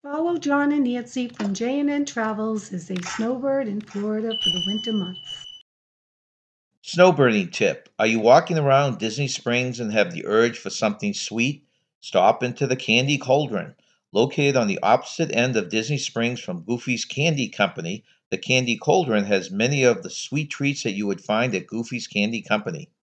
Follow John and Nancy from J&N Travels as they snowbird in Florida for the winter months. Snowbirding tip. Are you walking around Disney Springs and have the urge for something sweet? Stop into the Candy Cauldron. Located on the opposite end of Disney Springs from Goofy's Candy Company, the Candy Cauldron has many of the sweet treats that you would find at Goofy's Candy Company.